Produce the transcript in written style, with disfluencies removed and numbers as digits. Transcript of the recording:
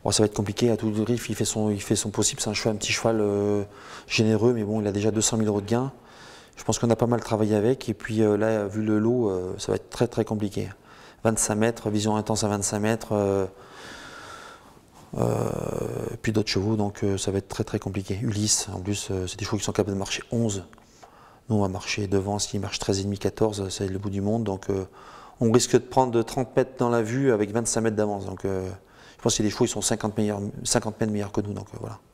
Bon, ça va être compliqué. À tout le griffe, il fait son possible. C'est un petit cheval généreux, mais bon, il a déjà 200 000 € de gains. Je pense qu'on a pas mal travaillé avec. Et puis là, vu le lot, ça va être très très compliqué. 25 mètres, vision intense à 25 mètres. Puis d'autres chevaux, donc ça va être très très compliqué. Ulysse, en plus, c'est des chevaux qui sont capables de marcher 11. Nous, on va marcher devant. S'il marche 13,5, 14, c'est le bout du monde. Donc on risque de prendre 30 mètres dans la vue avec 25 mètres d'avance. Donc je pense que les chevaux ils sont 50 mètres meilleurs que nous. Donc voilà.